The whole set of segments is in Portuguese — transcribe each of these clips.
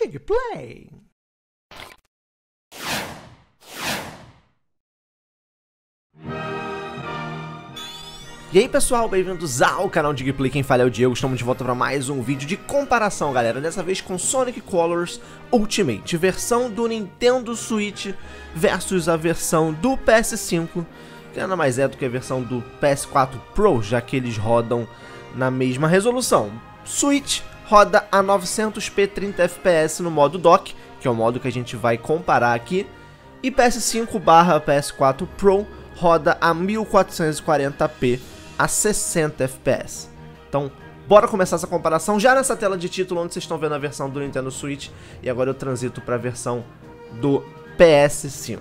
Digplay. E aí pessoal, bem-vindos ao canal Digplay, quem fala é o Diego, estamos de volta para mais um vídeo de comparação, galera, dessa vez com Sonic Colors Ultimate, versão do Nintendo Switch versus a versão do PS5, que nada mais é do que a versão do PS4 Pro, já que eles rodam na mesma resolução. Switch roda a 900p 30 fps no modo dock, que é o modo que a gente vai comparar aqui, e PS5/PS4 Pro roda a 1440p a 60 fps. Então, bora começar essa comparação já nessa tela de título onde vocês estão vendo a versão do Nintendo Switch, e agora eu transito para a versão do PS5.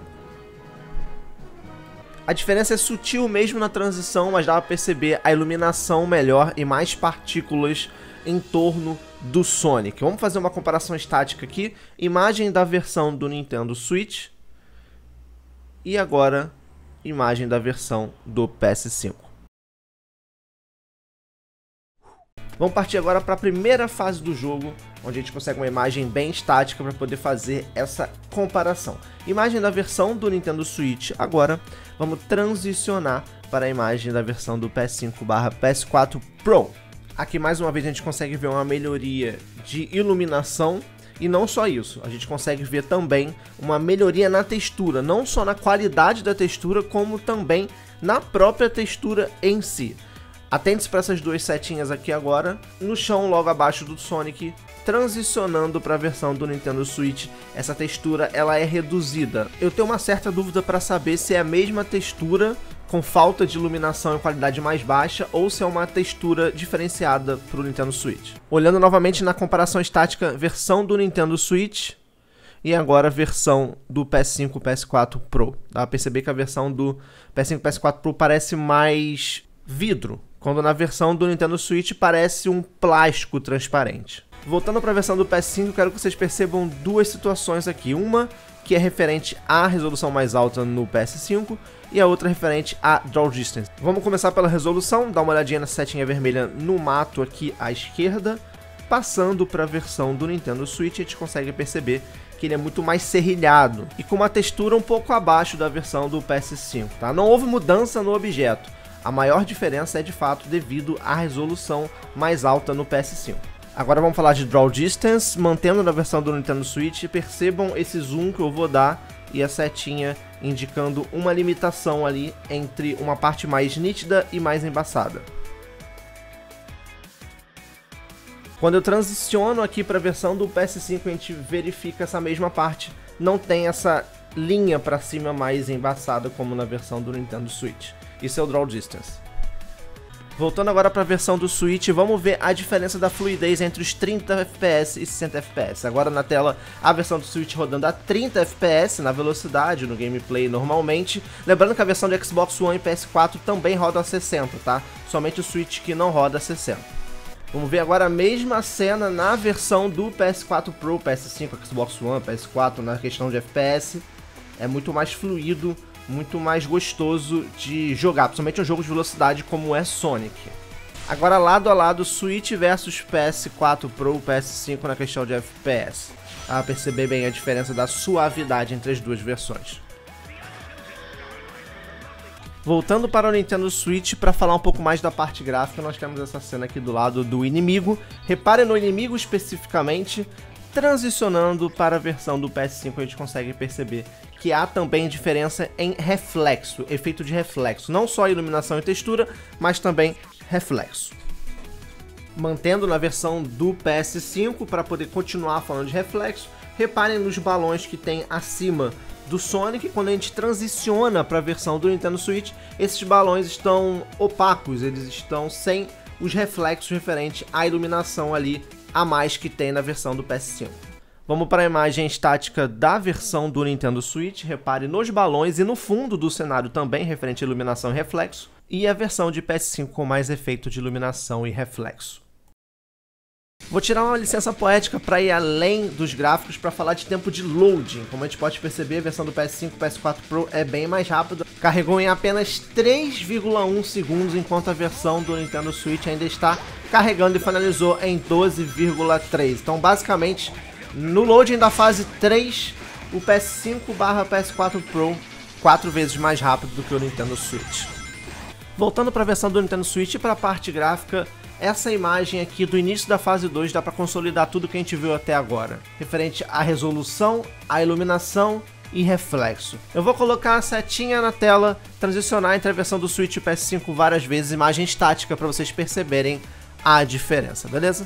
A diferença é sutil mesmo na transição, mas dá para perceber a iluminação melhor e mais partículas em torno do Sonic. Vamos fazer uma comparação estática aqui, imagem da versão do Nintendo Switch e agora imagem da versão do PS5. Vamos partir agora para a primeira fase do jogo, onde a gente consegue uma imagem bem estática para poder fazer essa comparação. Imagem da versão do Nintendo Switch. Agora vamos transicionar para a imagem da versão do PS5/PS4 Pro. Aqui mais uma vez a gente consegue ver uma melhoria de iluminação. E não só isso, a gente consegue ver também uma melhoria na textura, não só na qualidade da textura, como também na própria textura em si. Atente-se para essas duas setinhas aqui agora, no chão logo abaixo do Sonic, transicionando para a versão do Nintendo Switch, essa textura ela é reduzida. Eu tenho uma certa dúvida para saber se é a mesma textura com falta de iluminação e qualidade mais baixa, ou se é uma textura diferenciada para o Nintendo Switch. Olhando novamente na comparação estática, versão do Nintendo Switch e agora a versão do PS5 e PS4 Pro. Dá pra perceber que a versão do PS5 e PS4 Pro parece mais vidro, quando na versão do Nintendo Switch parece um plástico transparente. Voltando para a versão do PS5, eu quero que vocês percebam duas situações aqui. Uma que é referente à resolução mais alta no PS5 e a outra referente a Draw Distance. Vamos começar pela resolução, dá uma olhadinha na setinha vermelha no mato aqui à esquerda. Passando para a versão do Nintendo Switch, a gente consegue perceber que ele é muito mais serrilhado e com uma textura um pouco abaixo da versão do PS5, tá? Não houve mudança no objeto. A maior diferença é de fato devido à resolução mais alta no PS5. Agora vamos falar de Draw Distance, mantendo na versão do Nintendo Switch, percebam esse zoom que eu vou dar e a setinha indicando uma limitação ali entre uma parte mais nítida e mais embaçada. Quando eu transiciono aqui para a versão do PS5, a gente verifica essa mesma parte, não tem essa linha para cima mais embaçada como na versão do Nintendo Switch. Isso é o Draw Distance. Voltando agora para a versão do Switch, vamos ver a diferença da fluidez entre os 30 fps e 60 fps. Agora na tela a versão do Switch rodando a 30 fps na velocidade, no gameplay normalmente. Lembrando que a versão do Xbox One e PS4 também roda a 60, tá? Somente o Switch que não roda a 60. Vamos ver agora a mesma cena na versão do PS4 Pro, PS5, Xbox One, PS4 na questão de FPS. É muito mais fluido, muito mais gostoso de jogar, principalmente um jogo de velocidade como é Sonic. Agora lado a lado, Switch versus PS4 Pro, PS5 na questão de FPS. A perceber bem a diferença da suavidade entre as duas versões. Voltando para o Nintendo Switch, para falar um pouco mais da parte gráfica, nós temos essa cena aqui do lado do inimigo. Reparem no inimigo especificamente. Transicionando para a versão do PS5, a gente consegue perceber que há também diferença em reflexo, efeito de reflexo, não só iluminação e textura, mas também reflexo. Mantendo na versão do PS5, para poder continuar falando de reflexo, reparem nos balões que tem acima do Sonic. Quando a gente transiciona para a versão do Nintendo Switch, esses balões estão opacos, eles estão sem os reflexos referentes à iluminação ali a mais que tem na versão do PS5. Vamos para a imagem estática da versão do Nintendo Switch, repare nos balões e no fundo do cenário também referente à iluminação e reflexo, e a versão de PS5 com mais efeito de iluminação e reflexo. Vou tirar uma licença poética para ir além dos gráficos para falar de tempo de loading. Como a gente pode perceber, a versão do PS5 e PS4 Pro é bem mais rápida. Carregou em apenas 3,1 segundos, enquanto a versão do Nintendo Switch ainda está carregando e finalizou em 12,3. Então, basicamente, No loading da fase 3, o PS5/PS4 Pro 4 vezes mais rápido do que o Nintendo Switch. Voltando para a versão do Nintendo Switch e para a parte gráfica, essa imagem aqui do início da fase 2 dá para consolidar tudo que a gente viu até agora, referente à resolução, à iluminação e reflexo. Eu vou colocar a setinha na tela, transicionar entre a versão do Switch e o PS5 várias vezes, imagem estática para vocês perceberem a diferença, beleza?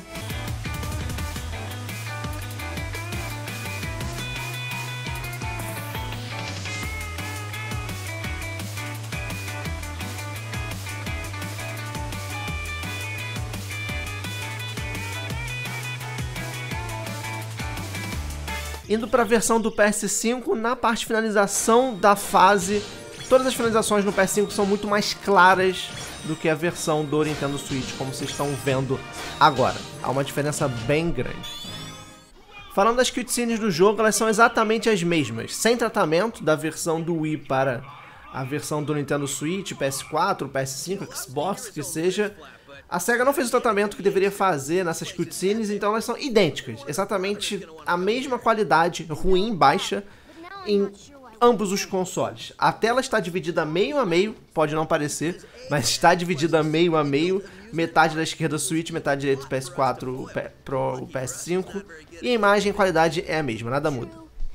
Indo para a versão do PS5, na parte de finalização da fase, todas as finalizações no PS5 são muito mais claras do que a versão do Nintendo Switch, como vocês estão vendo agora. Há uma diferença bem grande. Falando das cutscenes do jogo, elas são exatamente as mesmas, sem tratamento da versão do Wii para a versão do Nintendo Switch, PS4, PS5, Xbox, que seja. A SEGA não fez o tratamento que deveria fazer nessas cutscenes, então elas são idênticas. Exatamente a mesma qualidade, ruim, baixa, em ambos os consoles. A tela está dividida meio a meio, pode não parecer, mas está dividida meio a meio. Metade da esquerda Switch, metade direita PS4 Pro, PS5. E a imagem e qualidade é a mesma, nada muda.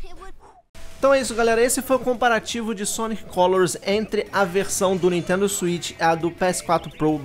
Então é isso, galera, esse foi o comparativo de Sonic Colors entre a versão do Nintendo Switch e a do PS4 Pro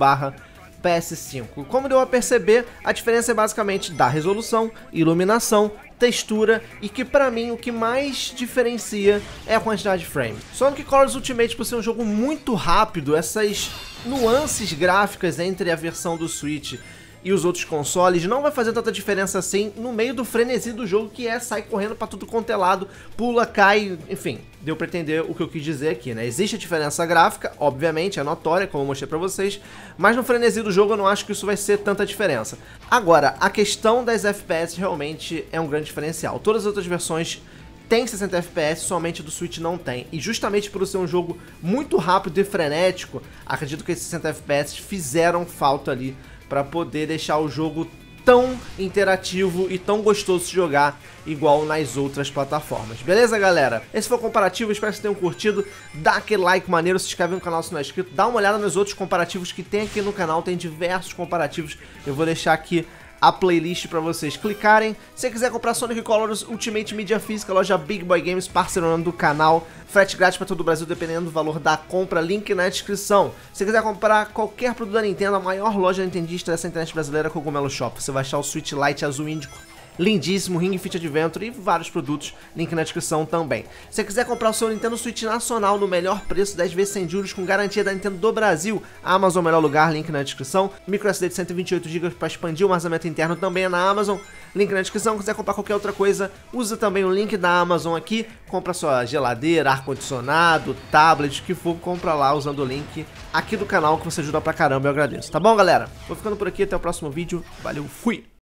PS5. Como deu a perceber, a diferença é basicamente da resolução, iluminação, textura e que pra mim o que mais diferencia é a quantidade de frames. Sonic Colors Ultimate, por ser um jogo muito rápido, essas nuances gráficas entre a versão do Switch e os outros consoles não vai fazer tanta diferença assim no meio do frenesi do jogo, que é sair correndo pra tudo quanto é lado, pula, cai, enfim, deu pra entender o que eu quis dizer aqui, né? Existe a diferença gráfica, obviamente, é notória, como eu mostrei pra vocês, mas no frenesi do jogo eu não acho que isso vai ser tanta diferença. Agora, a questão das FPS realmente é um grande diferencial. Todas as outras versões tem 60 FPS, somente do Switch não tem. E justamente por ser um jogo muito rápido e frenético, acredito que esses 60 FPS fizeram falta ali para poder deixar o jogo tão interativo e tão gostoso de jogar igual nas outras plataformas. Beleza, galera? Esse foi o comparativo, espero que vocês tenham curtido. Dá aquele like maneiro, se inscreve no canal se não é inscrito, dá uma olhada nos outros comparativos que tem aqui no canal, tem diversos comparativos. Eu vou deixar aqui a playlist para vocês clicarem. Se você quiser comprar Sonic Colors Ultimate Mídia Física, loja Big Boy Games, parceirona do canal, frete grátis para todo o Brasil, dependendo do valor da compra, link na descrição. Se você quiser comprar qualquer produto da Nintendo, a maior loja nintendista dessa internet brasileira, Cogumelo Shop. Você vai achar o Switch Lite azul índico lindíssimo, Ring Fit Adventure e vários produtos, link na descrição também. Se você quiser comprar o seu Nintendo Switch nacional no melhor preço, 10 vezes sem juros, com garantia da Nintendo do Brasil, a Amazon é o melhor lugar, link na descrição. Micro SD de 128 GB para expandir o armazenamento interno também é na Amazon, link na descrição. Se quiser comprar qualquer outra coisa, usa também o link da Amazon aqui, compra sua geladeira, ar-condicionado, tablet, o que for, compra lá usando o link aqui do canal, que você ajuda pra caramba, eu agradeço. Tá bom, galera? Vou ficando por aqui, até o próximo vídeo, valeu, fui!